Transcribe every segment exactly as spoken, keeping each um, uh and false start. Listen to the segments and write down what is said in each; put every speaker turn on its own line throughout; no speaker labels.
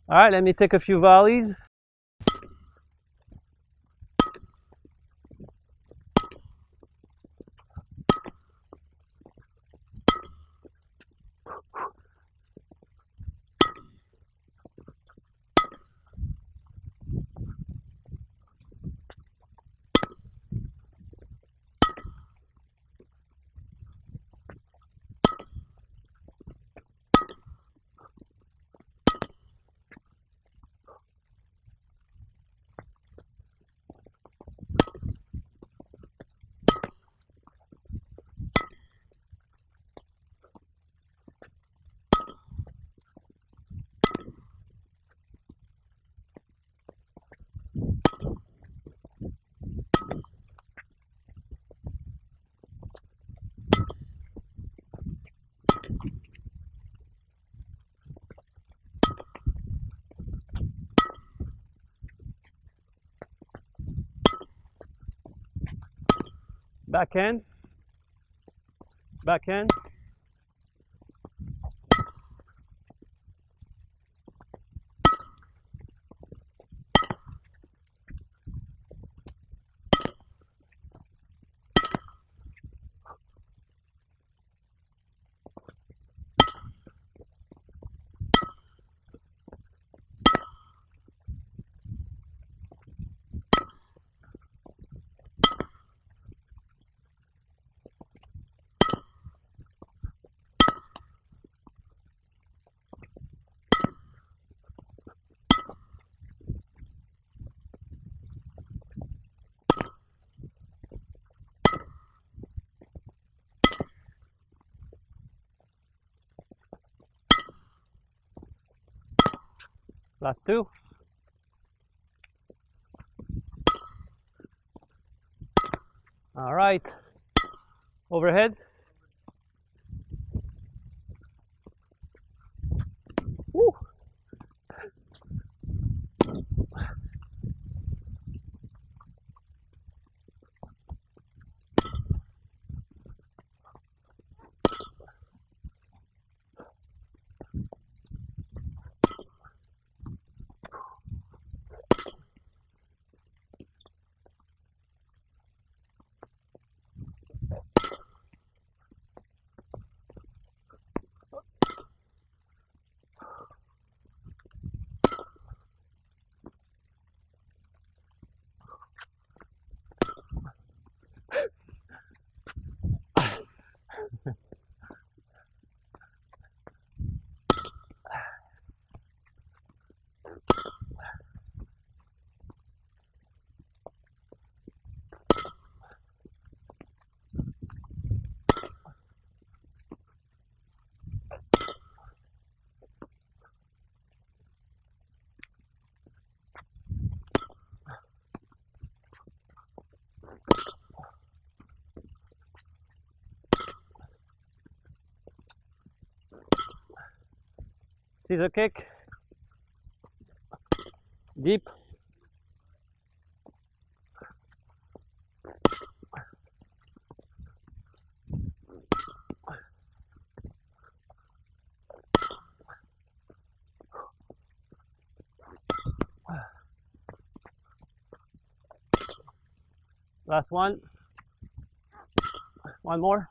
All right, let me take a few volleys. Backhand, backhand. Last two. All right. Overheads. Woo. Scissor kick, deep, last one, one more.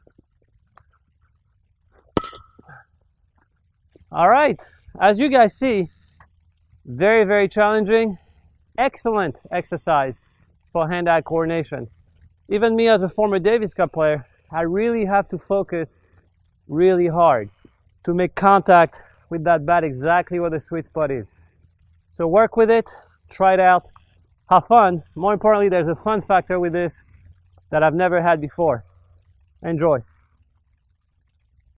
All right, as you guys see, very, very challenging, excellent exercise for hand-eye coordination. Even me as a former Davis Cup player, I really have to focus really hard to make contact with that bat exactly where the sweet spot is. So work with it, try it out, have fun. More importantly, there's a fun factor with this that I've never had before. Enjoy.